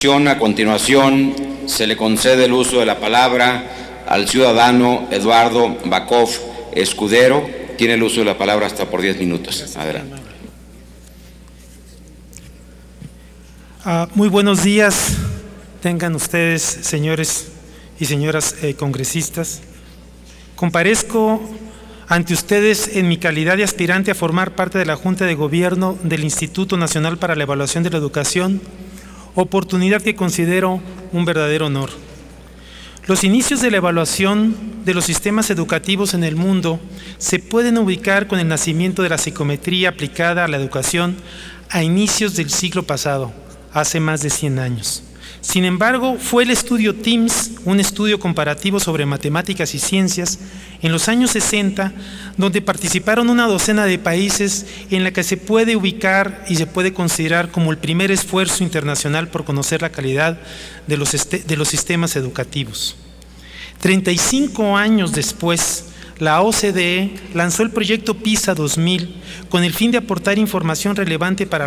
A continuación, se le concede el uso de la palabra al ciudadano Eduardo Bacov Escudero. Tiene el uso de la palabra hasta por 10 minutos. Adelante. Muy buenos días, tengan ustedes, señores y señoras congresistas. Comparezco ante ustedes en mi calidad de aspirante a formar parte de la Junta de Gobierno del Instituto Nacional para la Evaluación de la Educación, oportunidad que considero un verdadero honor. Los inicios de la evaluación de los sistemas educativos en el mundo se pueden ubicar con el nacimiento de la psicometría aplicada a la educación a inicios del siglo pasado, hace más de 100 años. Sin embargo, fue el estudio TIMSS, un estudio comparativo sobre matemáticas y ciencias, en los años 60, donde participaron una docena de países, en la que se puede ubicar y se puede considerar como el primer esfuerzo internacional por conocer la calidad de los sistemas educativos. 35 años después, la OCDE lanzó el proyecto PISA 2000 con el fin de aportar información relevante para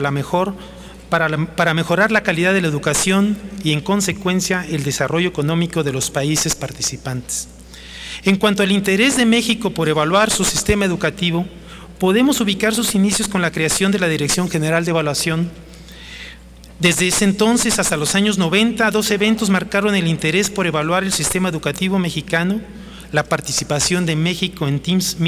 mejorar la calidad de la educación y, en consecuencia, el desarrollo económico de los países participantes. En cuanto al interés de México por evaluar su sistema educativo, podemos ubicar sus inicios con la creación de la Dirección General de Evaluación. Desde ese entonces hasta los años 90, 2 eventos marcaron el interés por evaluar el sistema educativo mexicano: la participación de México en TIMSS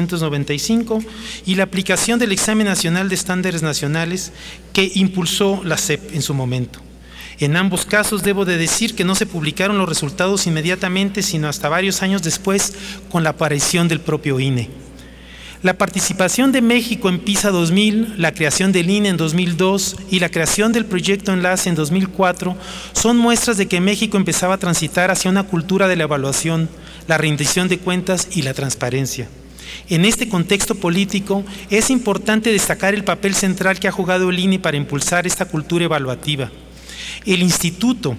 1995 y la aplicación del Examen Nacional de Estándares Nacionales que impulsó la SEP en su momento. En ambos casos debo de decir que no se publicaron los resultados inmediatamente, sino hasta varios años después, con la aparición del propio INE. La participación de México en PISA 2000, la creación del INE en 2002 y la creación del Proyecto Enlace en 2004 son muestras de que México empezaba a transitar hacia una cultura de la evaluación, la rendición de cuentas y la transparencia. En este contexto político es importante destacar el papel central que ha jugado el INE para impulsar esta cultura evaluativa. El Instituto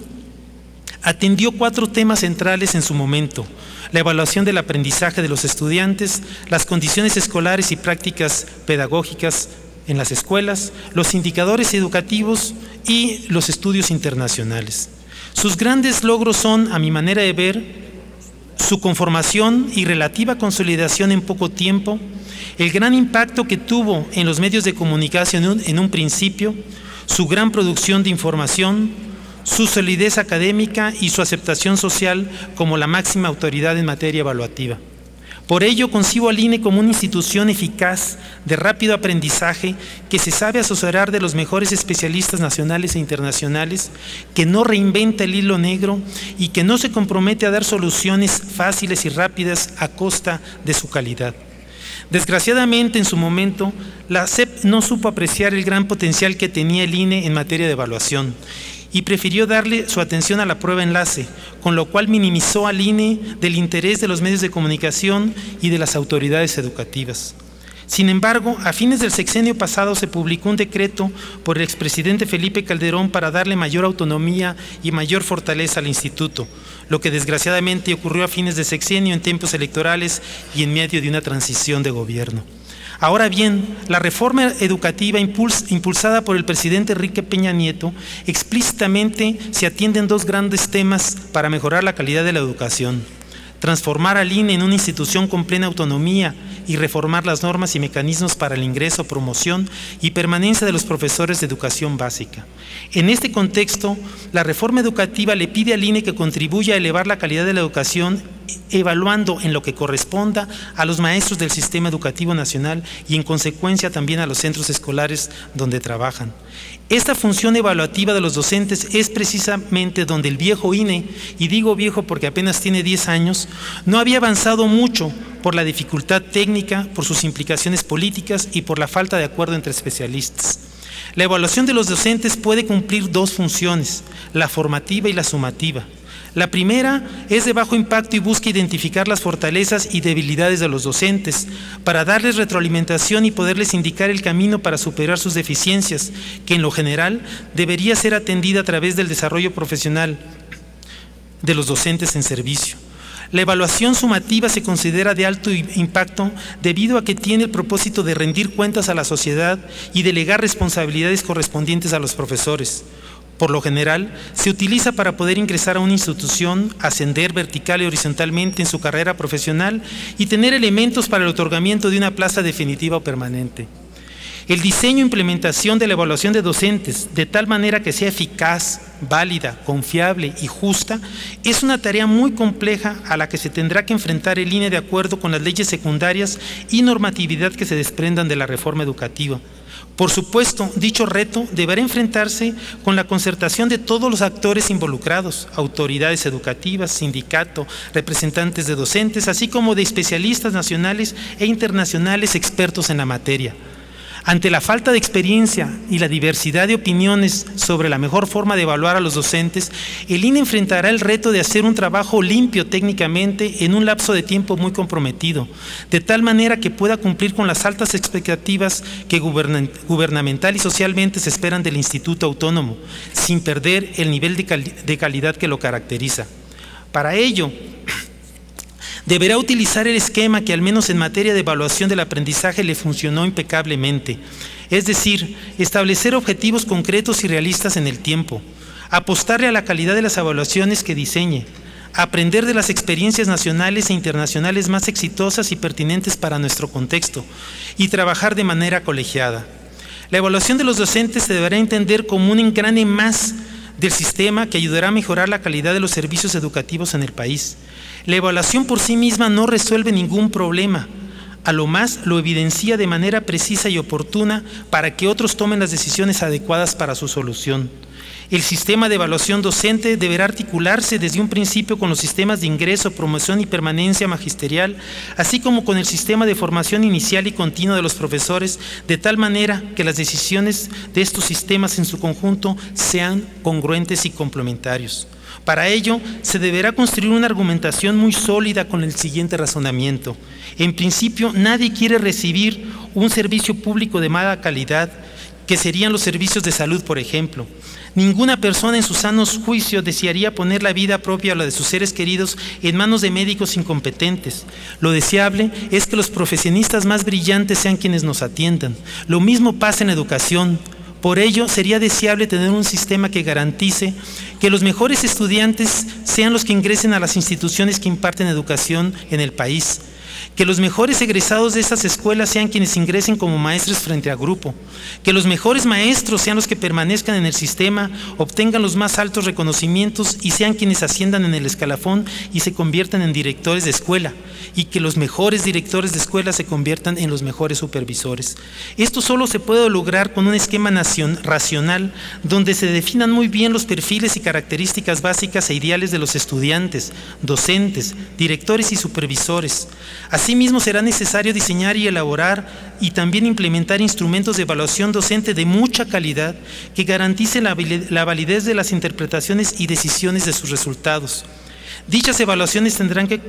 atendió 4 temas centrales en su momento: la evaluación del aprendizaje de los estudiantes, las condiciones escolares y prácticas pedagógicas en las escuelas, los indicadores educativos y los estudios internacionales. Sus grandes logros son, a mi manera de ver, su conformación y relativa consolidación en poco tiempo, el gran impacto que tuvo en los medios de comunicación en un principio, su gran producción de información, su solidez académica y su aceptación social como la máxima autoridad en materia evaluativa. Por ello, concibo al INE como una institución eficaz, de rápido aprendizaje, que se sabe asesorar de los mejores especialistas nacionales e internacionales, que no reinventa el hilo negro y que no se compromete a dar soluciones fáciles y rápidas a costa de su calidad. Desgraciadamente, en su momento, la SEP no supo apreciar el gran potencial que tenía el INE en materia de evaluación y prefirió darle su atención a la prueba enlace, con lo cual minimizó al INE del interés de los medios de comunicación y de las autoridades educativas. Sin embargo, a fines del sexenio pasado se publicó un decreto por el expresidente Felipe Calderón para darle mayor autonomía y mayor fortaleza al instituto, lo que desgraciadamente ocurrió a fines de sexenio, en tiempos electorales y en medio de una transición de gobierno. Ahora bien, la reforma educativa impulsada por el presidente Enrique Peña Nieto explícitamente se atienden 2 grandes temas para mejorar la calidad de la educación: transformar al INE en una institución con plena autonomía y reformar las normas y mecanismos para el ingreso, promoción y permanencia de los profesores de educación básica. En este contexto, la reforma educativa le pide al INE que contribuya a elevar la calidad de la educación, evaluando en lo que corresponda a los maestros del sistema educativo nacional y, en consecuencia, también a los centros escolares donde trabajan. Esta función evaluativa de los docentes es precisamente donde el viejo INE, y digo viejo porque apenas tiene 10 años, no había avanzado mucho por la dificultad técnica, por sus implicaciones políticas y por la falta de acuerdo entre especialistas. La evaluación de los docentes puede cumplir 2 funciones: la formativa y la sumativa. La primera es de bajo impacto y busca identificar las fortalezas y debilidades de los docentes para darles retroalimentación y poderles indicar el camino para superar sus deficiencias, que en lo general debería ser atendida a través del desarrollo profesional de los docentes en servicio. La evaluación sumativa se considera de alto impacto debido a que tiene el propósito de rendir cuentas a la sociedad y delegar responsabilidades correspondientes a los profesores. Por lo general, se utiliza para poder ingresar a una institución, ascender vertical y horizontalmente en su carrera profesional y tener elementos para el otorgamiento de una plaza definitiva o permanente. El diseño e implementación de la evaluación de docentes, de tal manera que sea eficaz, válida, confiable y justa, es una tarea muy compleja a la que se tendrá que enfrentar el INE de acuerdo con las leyes secundarias y normatividad que se desprendan de la reforma educativa. Por supuesto, dicho reto deberá enfrentarse con la concertación de todos los actores involucrados, autoridades educativas, sindicato, representantes de docentes, así como de especialistas nacionales e internacionales expertos en la materia. Ante la falta de experiencia y la diversidad de opiniones sobre la mejor forma de evaluar a los docentes, el INE enfrentará el reto de hacer un trabajo limpio técnicamente en un lapso de tiempo muy comprometido, de tal manera que pueda cumplir con las altas expectativas que gubernamental y socialmente se esperan del Instituto Autónomo, sin perder el nivel de calidad que lo caracteriza. Para ello, deberá utilizar el esquema que al menos en materia de evaluación del aprendizaje le funcionó impecablemente, es decir, establecer objetivos concretos y realistas en el tiempo, apostarle a la calidad de las evaluaciones que diseñe, aprender de las experiencias nacionales e internacionales más exitosas y pertinentes para nuestro contexto y trabajar de manera colegiada. La evaluación de los docentes se deberá entender como un engrane más del sistema que ayudará a mejorar la calidad de los servicios educativos en el país. La evaluación por sí misma no resuelve ningún problema, a lo más lo evidencia de manera precisa y oportuna para que otros tomen las decisiones adecuadas para su solución. El sistema de evaluación docente deberá articularse desde un principio con los sistemas de ingreso, promoción y permanencia magisterial, así como con el sistema de formación inicial y continua de los profesores, de tal manera que las decisiones de estos sistemas en su conjunto sean congruentes y complementarios. Para ello, se deberá construir una argumentación muy sólida con el siguiente razonamiento. En principio, nadie quiere recibir un servicio público de mala calidad, que serían los servicios de salud, por ejemplo. Ninguna persona en su sano juicio desearía poner la vida propia o la de sus seres queridos en manos de médicos incompetentes. Lo deseable es que los profesionistas más brillantes sean quienes nos atiendan. Lo mismo pasa en educación. Por ello, sería deseable tener un sistema que garantice que los mejores estudiantes sean los que ingresen a las instituciones que imparten educación en el país, que los mejores egresados de esas escuelas sean quienes ingresen como maestros frente a grupo, que los mejores maestros sean los que permanezcan en el sistema, obtengan los más altos reconocimientos y sean quienes asciendan en el escalafón y se conviertan en directores de escuela, y que los mejores directores de escuela se conviertan en los mejores supervisores. Esto solo se puede lograr con un esquema racional donde se definan muy bien los perfiles y características básicas e ideales de los estudiantes, docentes, directores y supervisores. Asimismo, será necesario diseñar y elaborar y también implementar instrumentos de evaluación docente de mucha calidad que garanticen la validez de las interpretaciones y decisiones de sus resultados. Dichas evaluaciones tendrán que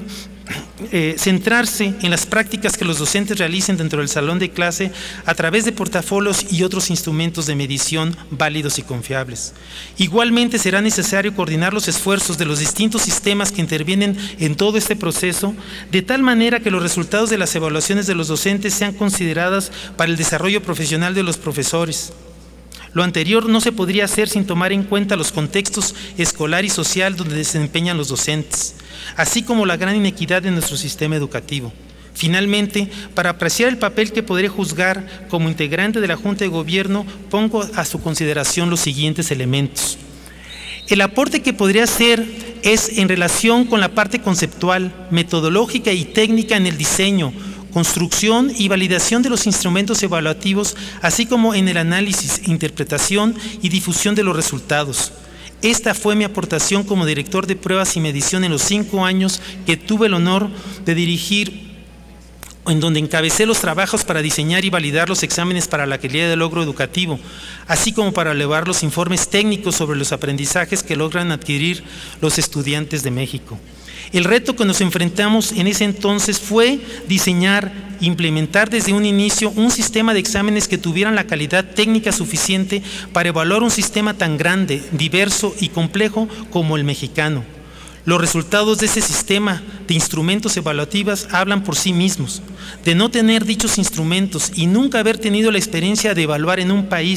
centrarse en las prácticas que los docentes realicen dentro del salón de clase a través de portafolios y otros instrumentos de medición válidos y confiables. Igualmente será necesario coordinar los esfuerzos de los distintos sistemas que intervienen en todo este proceso, de tal manera que los resultados de las evaluaciones de los docentes sean consideradas para el desarrollo profesional de los profesores. Lo anterior no se podría hacer sin tomar en cuenta los contextos escolar y social donde desempeñan los docentes, así como la gran inequidad de nuestro sistema educativo. Finalmente, para apreciar el papel que podré juzgar como integrante de la Junta de Gobierno, pongo a su consideración los siguientes elementos. El aporte que podría hacer es en relación con la parte conceptual, metodológica y técnica en el diseño, construcción y validación de los instrumentos evaluativos, así como en el análisis, interpretación y difusión de los resultados. Esta fue mi aportación como director de pruebas y medición en los 5 años que tuve el honor de dirigir, en donde encabecé los trabajos para diseñar y validar los exámenes para la calidad del logro educativo, así como para elevar los informes técnicos sobre los aprendizajes que logran adquirir los estudiantes de México. El reto que nos enfrentamos en ese entonces fue diseñar e implementar desde un inicio un sistema de exámenes que tuvieran la calidad técnica suficiente para evaluar un sistema tan grande, diverso y complejo como el mexicano. Los resultados de ese sistema de instrumentos evaluativos hablan por sí mismos. De no tener dichos instrumentos y nunca haber tenido la experiencia de evaluar en un país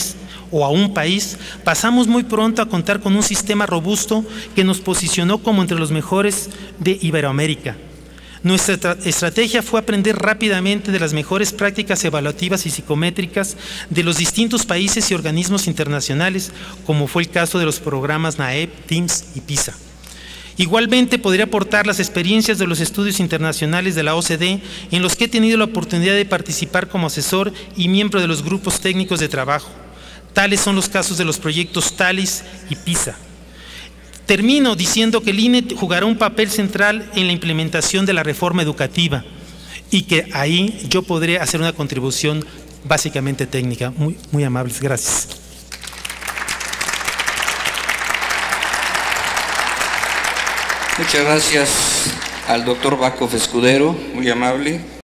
o a un país, pasamos muy pronto a contar con un sistema robusto que nos posicionó como entre los mejores de Iberoamérica. Nuestra estrategia fue aprender rápidamente de las mejores prácticas evaluativas y psicométricas de los distintos países y organismos internacionales, como fue el caso de los programas NAEP, TIMSS y PISA. Igualmente podría aportar las experiencias de los estudios internacionales de la OCDE, en los que he tenido la oportunidad de participar como asesor y miembro de los grupos técnicos de trabajo. Tales son los casos de los proyectos TALIS y PISA. Termino diciendo que el INE jugará un papel central en la implementación de la reforma educativa y que ahí yo podré hacer una contribución básicamente técnica. Muy amables, gracias. Muchas gracias al doctor Bakov Escudero, muy amable.